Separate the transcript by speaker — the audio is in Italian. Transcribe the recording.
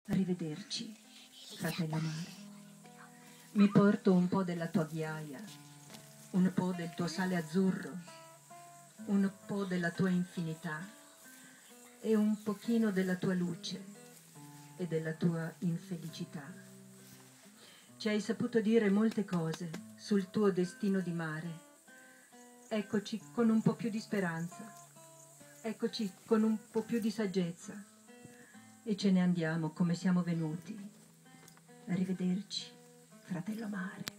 Speaker 1: Arrivederci, fratello mare. Mi porto un po' della tua ghiaia, un po' del tuo sale azzurro, un po' della tua infinità e un pochino della tua luce e della tua infelicità. Ci hai saputo dire molte cose sul tuo destino di mare. Eccoci con un po' più di speranza, eccoci con un po' più di saggezza e ce ne andiamo come siamo venuti. Arrivederci, fratello mare.